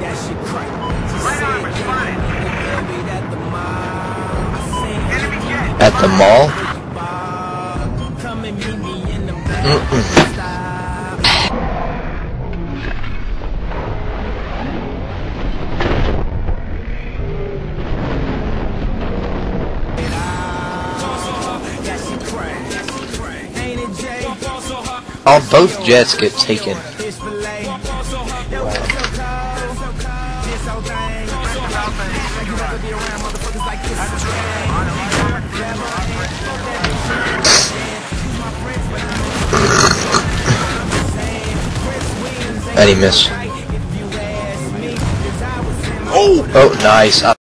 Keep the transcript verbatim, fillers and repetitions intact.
At the mall? Mm-mm. Oh, both jets get taken. Wow. And he missed. Oh! Oh, nice.